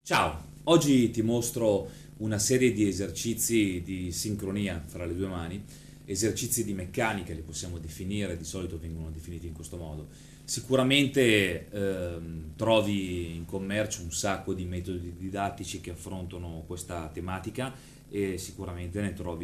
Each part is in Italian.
Ciao, oggi ti mostro una serie di esercizi di sincronia fra le due mani, esercizi di meccanica li possiamo definire, di solito vengono definiti in questo modo. Sicuramente trovi in commercio un sacco di metodi didattici che affrontano questa tematica e sicuramente ne trovi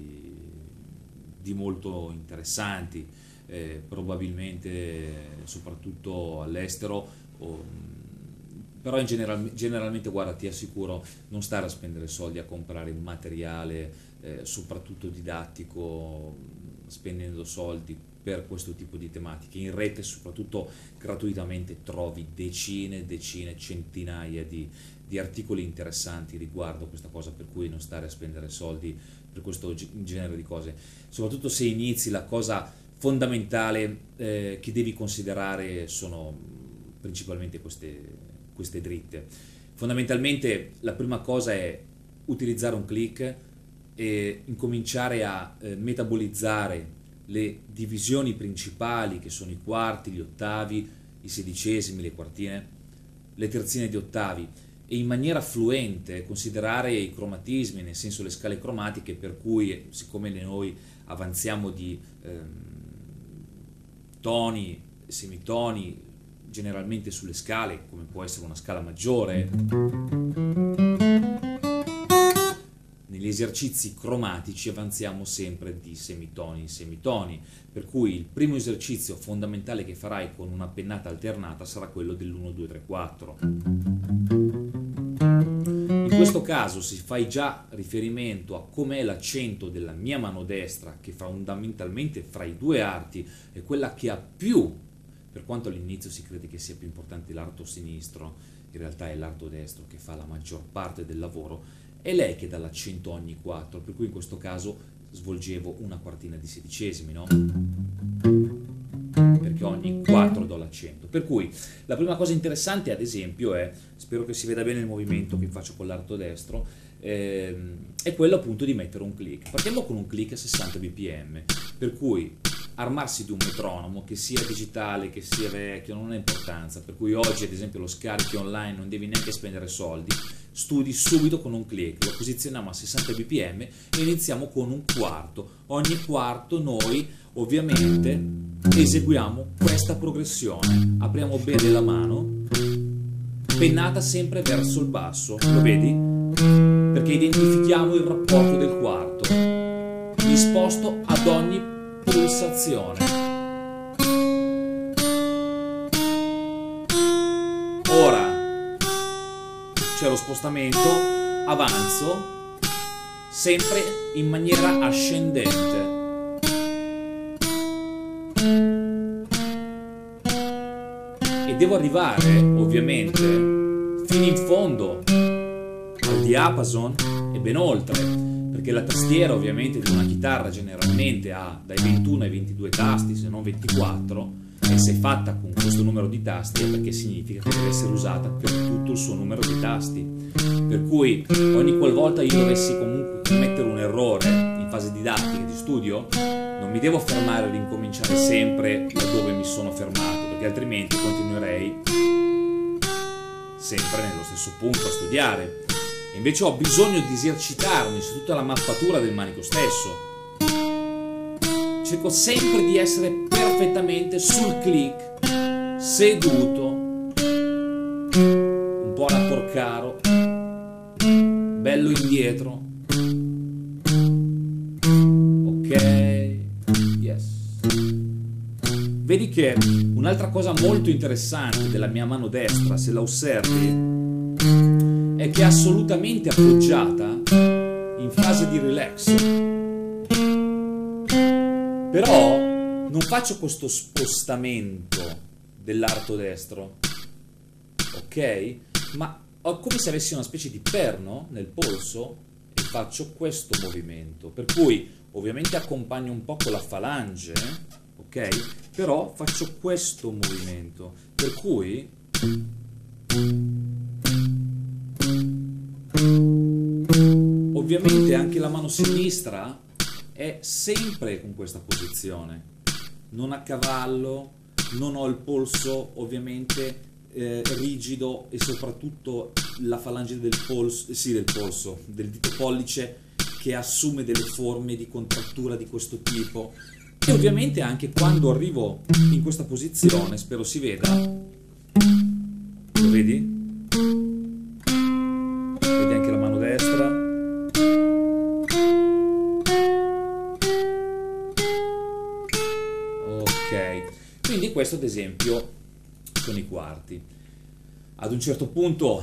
di molto interessanti, probabilmente soprattutto all'estero. Però generalmente, guarda, ti assicuro, non stare a spendere soldi a comprare un materiale, soprattutto didattico, spendendo soldi per questo tipo di tematiche. In rete, soprattutto gratuitamente, trovi decine, centinaia di articoli interessanti riguardo questa cosa, per cui non stare a spendere soldi per questo genere di cose. Soprattutto se inizi, la cosa fondamentale che devi considerare sono principalmente queste dritte. Fondamentalmente la prima cosa è utilizzare un click e incominciare a metabolizzare le divisioni principali, che sono i quarti, gli ottavi, i sedicesimi, le quartine, le terzine di ottavi, e in maniera fluente considerare i cromatismi, nel senso le scale cromatiche, per cui siccome noi avanziamo di toni, semitoni, generalmente sulle scale, come può essere una scala maggiore, negli esercizi cromatici avanziamo sempre di semitoni in semitoni, per cui il primo esercizio fondamentale che farai con una pennata alternata sarà quello dell'1, 2, 3, 4. In questo caso, se fai già riferimento a com'è l'accento della mia mano destra, che fondamentalmente fra i due arti è quella che ha più, per quanto all'inizio si crede che sia più importante l'arto sinistro, in realtà è l'arto destro che fa la maggior parte del lavoro, è lei che dà l'accento ogni 4, per cui in questo caso svolgevo una quartina di sedicesimi, no? Perché ogni 4 do l'accento. Per cui la prima cosa interessante, ad esempio, è, spero che si veda bene il movimento che faccio con l'arto destro, è quello appunto di mettere un click. Partiamo con un click a 60 bpm, per cui armarsi di un metronomo, che sia digitale, che sia vecchio, non ha importanza, per cui oggi ad esempio lo scarichi online, non devi neanche spendere soldi, studi subito con un click, lo posizioniamo a 60 bpm e iniziamo con un quarto. Ogni quarto noi ovviamente eseguiamo questa progressione, apriamo bene la mano, pennata sempre verso il basso, lo vedi? Perché identifichiamo il rapporto del quarto, mi sposto ad ogni pulsazione. Ora c'è lo spostamento, avanzo sempre in maniera ascendente. E devo arrivare ovviamente fino in fondo al diapason e ben oltre, perché la tastiera ovviamente di una chitarra generalmente ha dai 21 ai 22 tasti, se non 24, e se è fatta con questo numero di tasti è perché significa che deve essere usata per tutto il suo numero di tasti, per cui ogni qualvolta io dovessi comunque commettere un errore in fase didattica di studio, non mi devo fermare a ricominciare sempre da dove mi sono fermato, perché altrimenti continuerei sempre nello stesso punto a studiare. E invece ho bisogno di esercitarmi su tutta la mappatura del manico stesso. Cerco sempre di essere perfettamente sul click, seduto, un po' alla Porcaro, bello indietro. Ok, yes. Vedi che un'altra cosa molto interessante della mia mano destra, se la osservi, è che è assolutamente appoggiata in fase di relax. Però non faccio questo spostamento dell'arto destro, ok? Ma ho come se avessi una specie di perno nel polso e faccio questo movimento, per cui ovviamente accompagno un po' con la falange, ok? Però faccio questo movimento, per cui ovviamente anche la mano sinistra è sempre con questa posizione, non a cavallo, non ho il polso ovviamente rigido e soprattutto la falange del polso, sì, del polso, del dito pollice, che assume delle forme di contrattura di questo tipo. E ovviamente anche quando arrivo in questa posizione, spero si veda, lo vedi? Vedi anche la mano destra? Ok, quindi questo ad esempio sono i quarti. Ad un certo punto,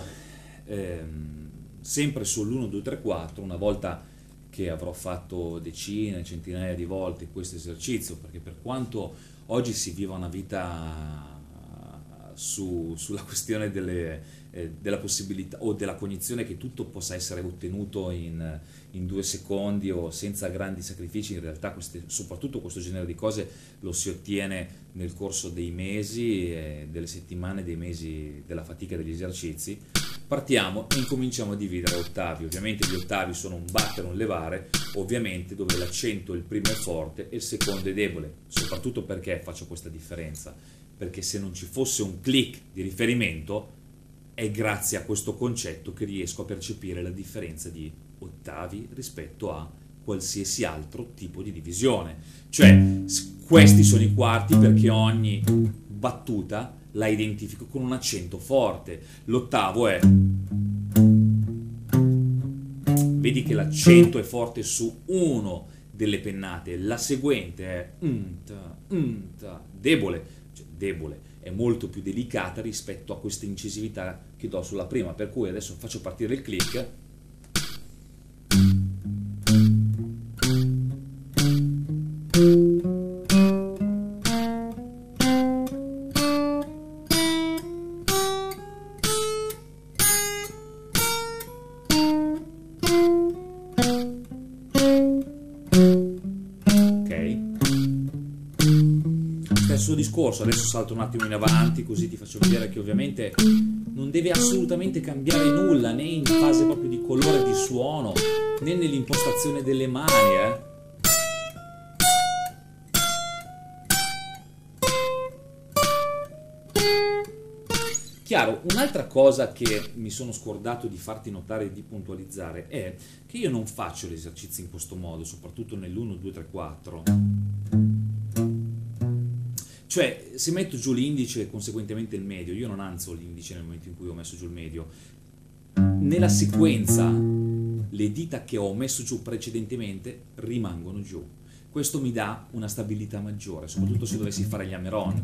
sempre sull'1, 2, 3, 4, una volta che avrò fatto decine, centinaia di volte questo esercizio, perché per quanto oggi si viva una vita sulla questione della possibilità o della cognizione che tutto possa essere ottenuto in 2 secondi o senza grandi sacrifici, in realtà soprattutto questo genere di cose lo si ottiene nel corso dei mesi, delle settimane, dei mesi della fatica degli esercizi. Partiamo e incominciamo a dividere ottavi. Ovviamente gli ottavi sono un battere, un levare, ovviamente dove l'accento il primo è forte e il secondo è debole. Soprattutto perché faccio questa differenza? Perché se non ci fosse un click di riferimento, è grazie a questo concetto che riesco a percepire la differenza di ottavi rispetto a qualsiasi altro tipo di divisione. Cioè, questi sono i quarti perché ogni battuta la identifico con un accento forte. L'ottavo è... Vedi che l'accento è forte su uno delle pennate, la seguente è debole, cioè debole, è molto più delicata rispetto a questa incisività che do sulla prima, per cui adesso faccio partire il click. Discorso, adesso salto un attimo in avanti così ti faccio vedere che ovviamente non deve assolutamente cambiare nulla né in fase proprio di colore di suono né nell'impostazione delle mani, Chiaro, un'altra cosa che mi sono scordato di farti notare e di puntualizzare è che io non faccio l'esercizio in questo modo, soprattutto nell'1, 2, 3, 4. Cioè, se metto giù l'indice e conseguentemente il medio, io non alzo l'indice nel momento in cui ho messo giù il medio. Nella sequenza, le dita che ho messo giù precedentemente rimangono giù. Questo mi dà una stabilità maggiore, soprattutto se dovessi fare gli hammer-on.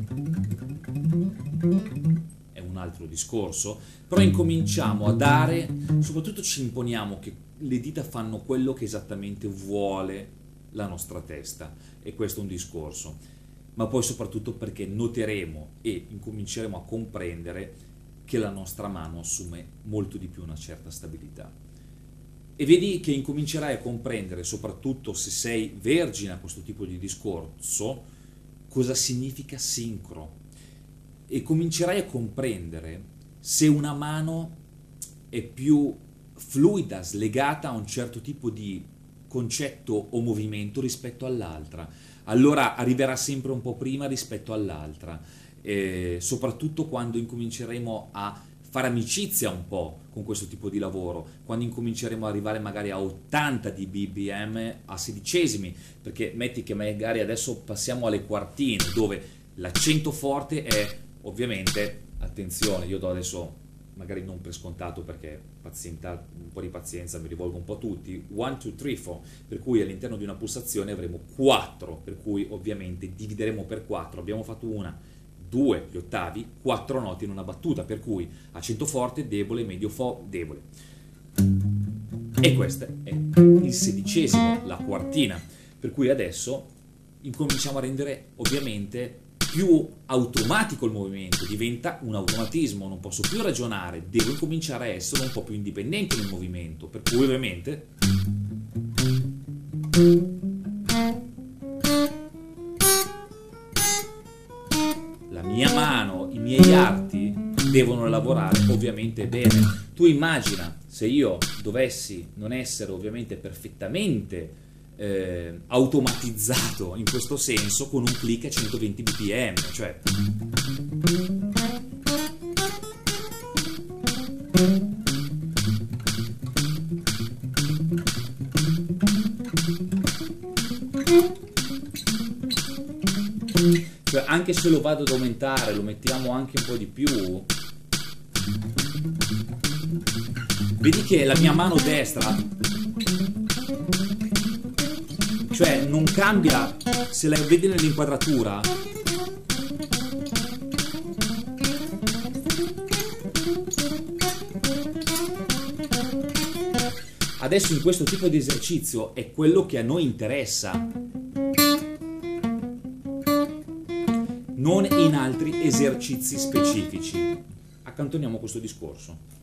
È un altro discorso, però incominciamo a dare, soprattutto ci imponiamo che le dita fanno quello che esattamente vuole la nostra testa, e questo è un discorso. Ma poi soprattutto perché noteremo e incominceremo a comprendere che la nostra mano assume molto di più una certa stabilità. E vedi che incomincerai a comprendere, soprattutto se sei vergine a questo tipo di discorso, cosa significa sincro. E comincerai a comprendere se una mano è più fluida, slegata a un certo tipo di concetto o movimento rispetto all'altra. Allora arriverà sempre un po' prima rispetto all'altra, soprattutto quando incominceremo a fare amicizia un po' con questo tipo di lavoro, quando incominceremo ad arrivare magari a 80 dBm a sedicesimi, perché metti che magari adesso passiamo alle quartine, dove l'accento forte è ovviamente, attenzione, io do adesso magari non per scontato perché un po' di pazienza, mi rivolgo un po' a tutti, 1, 2, 3, 4, per cui all'interno di una pulsazione avremo 4, per cui ovviamente divideremo per 4, abbiamo fatto 1, 2 gli ottavi, 4 note in una battuta, per cui accento forte, debole, medio, debole. E questo è il sedicesimo, la quartina, per cui adesso incominciamo a rendere ovviamente più automatico il movimento, diventa un automatismo, non posso più ragionare, devo cominciare a essere un po' più indipendente nel movimento, per cui ovviamente la mia mano, i miei arti devono lavorare ovviamente bene. Tu immagina se io dovessi non essere ovviamente perfettamente automatizzato in questo senso con un click a 120 bpm, cioè anche se lo vado ad aumentare, lo mettiamo anche un po' di più, vedi che la mia mano destra, cioè non cambia, se la vedi nell'inquadratura, adesso in questo tipo di esercizio è quello che a noi interessa, non in altri esercizi specifici. Accantoniamo questo discorso.